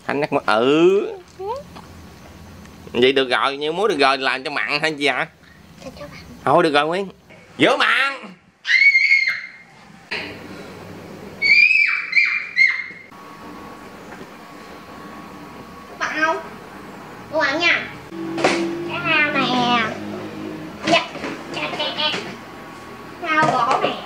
Khánh nhắc muối. Ừ. Vậy được rồi, như muối được rồi, làm cho mặn hay gì hả? Thôi được rồi Nguyên. Dỡ mặn. Bạn không? Cô bạn nha. Cái hao nè. Dạ. Hao gỗ nè.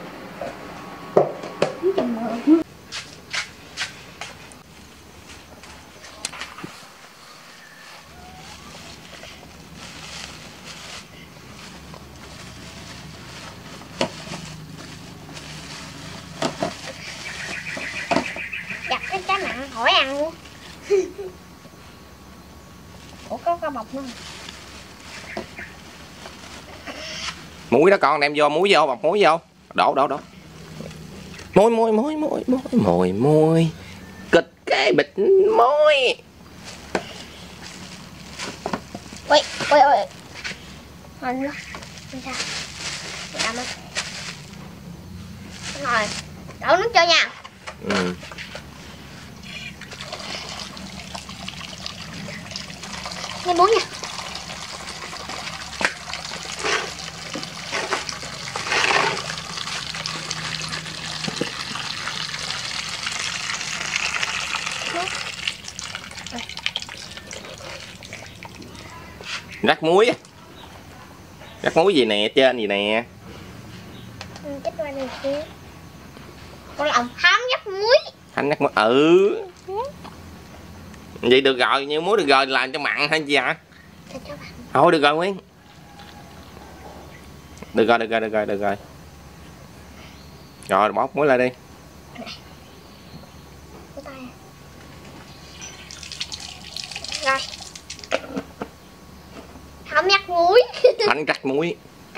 Giặt cái cá mặn khỏi ăn luôn. Ủa có bọc nữa. Muối đó con, đem vô muối vô, bọc muối vô. Đổ. Muối. Kịch cái bịch muối. Ui. Hình đó. Không sao. Làm á. Rồi. Đổ nước cho nha. Ừ. Nghe muối nha. Rắc muối. Rắc muối gì nè, trên gì nè. Chết qua này kia. Con lòng hám nhắc muối. Khánh nhắc muối. Ừ. Vậy được rồi, như muối được rồi, làm cho mặn hay gì hả? Thôi được rồi Nguyên. Được rồi. Rồi bóp muối lại đi. Rồi. Không nhắc muối. Khánh rắc muối.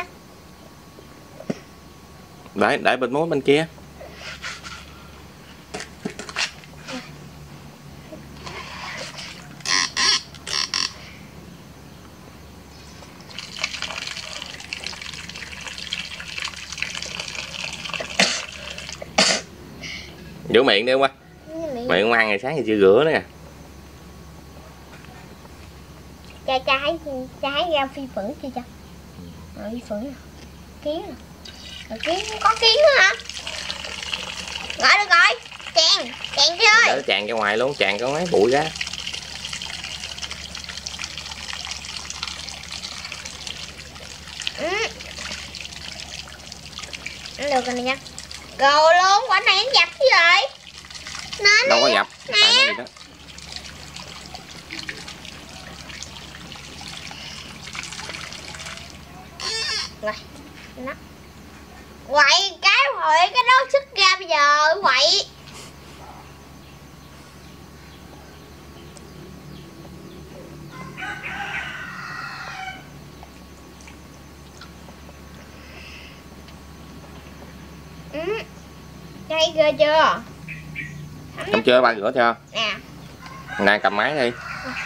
Để bên muối bên kia. Rửa miệng đi không á? Miệng không ăn ngày sáng thì chưa rửa nữa nè. Cha hãy ra phi phử chưa cha? Rồi phi phử nè. Kiến nè. Rồi kiến có kiến nữa hả? Rồi được rồi. Chèn đi ơi. Để chàng ra ngoài luôn, chàng có mấy bụi ra. Được rồi nè nha. Rồi luôn, quả này nó dập chứ rồi. Nên đâu có dập. Nè. Rồi. Đó. Quậy cái hồi cái đó sức ra bây giờ quậy. Đây ghê chưa? Không chưa, ba rửa cho. Nè. Nè cầm máy đi.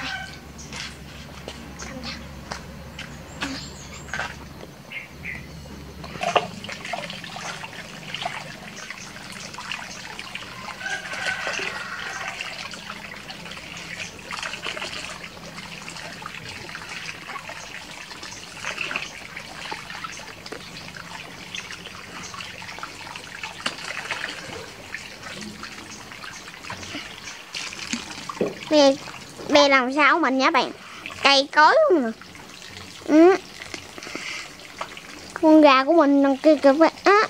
Bè làm sao mình nhá bạn. Cây cối luôn nè. Con gà của mình đằng kia kìa bạn.